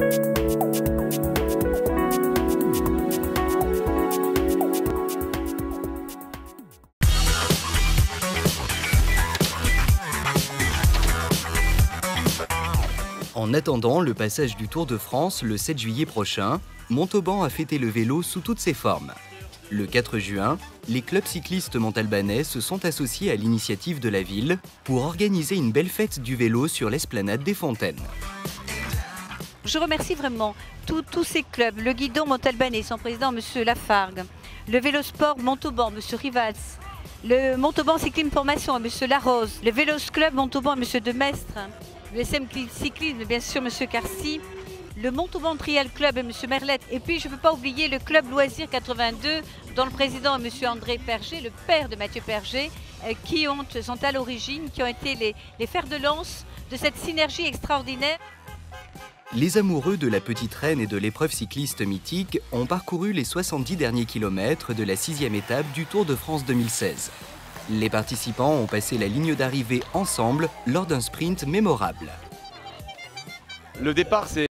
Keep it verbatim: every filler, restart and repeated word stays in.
En attendant le passage du Tour de France le sept juillet prochain, Montauban a fêté le vélo sous toutes ses formes. Le quatre juin, les clubs cyclistes montalbanais se sont associés à l'initiative de la ville pour organiser une belle fête du vélo sur l'esplanade des Fontaines. Je remercie vraiment tous ces clubs, le Guidon montalbanais, son président M. Lafargue, le Vélosport Montauban, M. Rivals, le Montauban Cyclisme Formation, M. Larose, le Vélos Club Montauban, M. Demestre, le S M Cyclisme, bien sûr, M. Carcy, le Montauban Trial Club et M. Merlette. Et puis, je ne peux pas oublier le Club Loisir quatre-vingt-deux, dont le président est M. André Perger, le père de Mathieu Perger, euh, qui ont, sont à l'origine, qui ont été les, les fers de lance de cette synergie extraordinaire. Les amoureux de la Petite Reine et de l'épreuve cycliste mythique ont parcouru les soixante-dix derniers kilomètres de la sixième étape du Tour de France deux mille seize. Les participants ont passé la ligne d'arrivée ensemble lors d'un sprint mémorable. Le départ, c'est